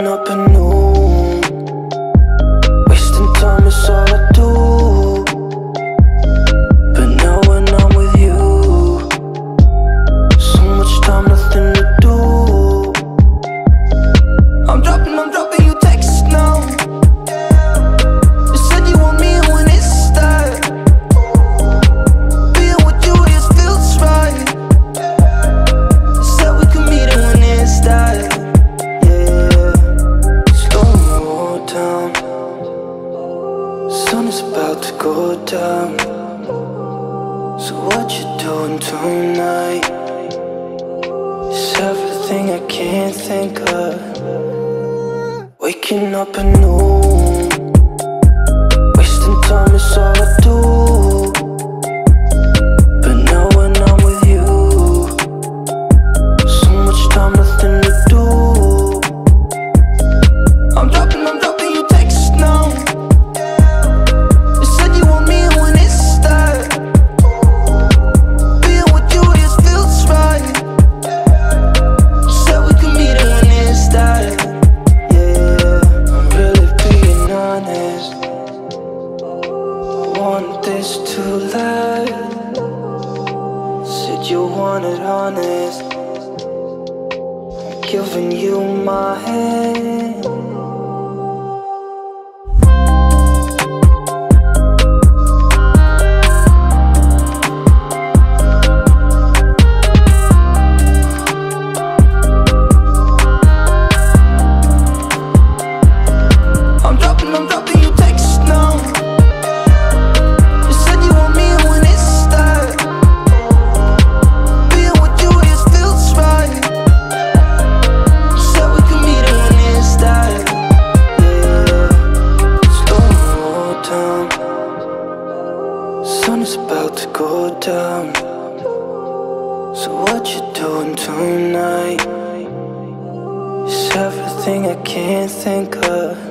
Waking up at noon, wasting time is all I do. But now when I'm with you, so much time, nothing to do. I'm dropping you texts now. You said you want me when it's that. Being with you just feels right. You said we could meet it when it's that. Sun is about to go down. So what you doing tonight? It's everything I can't think of. Waking up at noon, wasting time is all I do. But now when I'm with you, so much time, nothing to do. I'm dropping you texts now. Want this to last. Said you wanted honest. I'm giving you my hand. I'm dropping you texts now. Sun is about to go down. So what you doing tonight? It's everything I can't think of.